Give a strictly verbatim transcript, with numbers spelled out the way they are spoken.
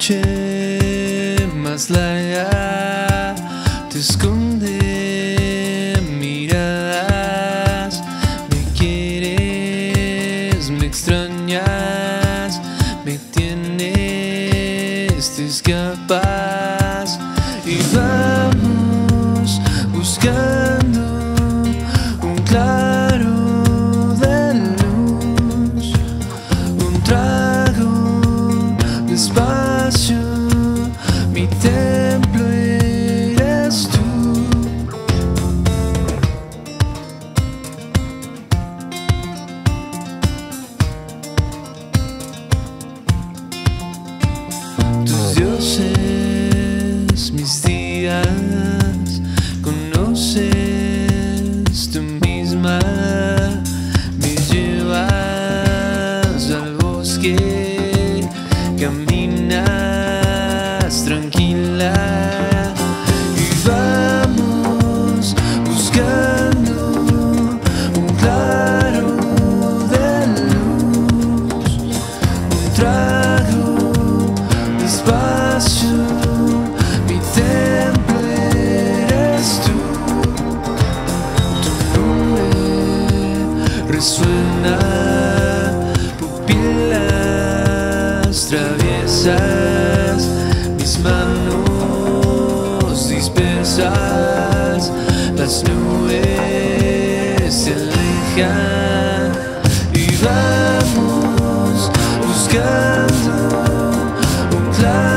noche más larga te esconde miradas. Me quieres, me extrañas, me tienes, te escapas y vamos buscando un claro de luz, un trago de espacio. Mi templo eres tú. Tus dioses, mis días, conoces tú misma. Me llevas al bosque, caminas tranquila y vamos buscando un claro de luz, un trago de espacio. Mi templo eres tú. Tu nombre resuena, pupilas traviesas, mis manos dispersas, las nubes se alejan y vamos buscando un claro